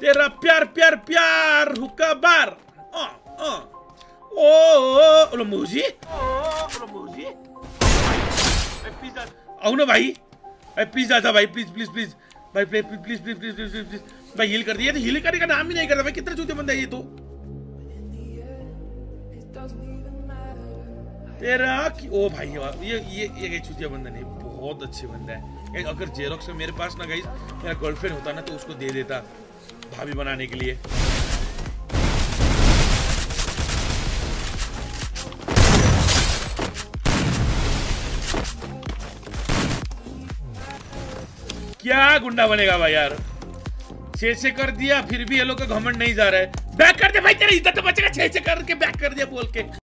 तेरा प्यार प्यार प्यार हुक्का बार ओ मुझे आओ ना भाई, प्लीज आजा भाई, प्लीज प्लीज प्लीज भाई, please please please please please please भाई, हील कर दिया। तो हील करने का नाम ही नहीं करता भाई, कितना चूतिया बंदा है ये तो। तेरा ओ भाई ये चूतिया बंदा नहीं, बहुत अच्छे बंदा है। अगर जेरोक्स में मेरे पास ना गाइस मेरा गर्लफ्रेंड होता ना तो उसको दे देता भाभी बनाने के लिए। क्या गुंडा बनेगा भाई यार, 6 कर दिया फिर भी ये लोग का घमंड नहीं जा रहा है। बैक कर दे भाई, तेरी इज्जत तो बचेगा। 6 करके बैक कर दिया बोल के।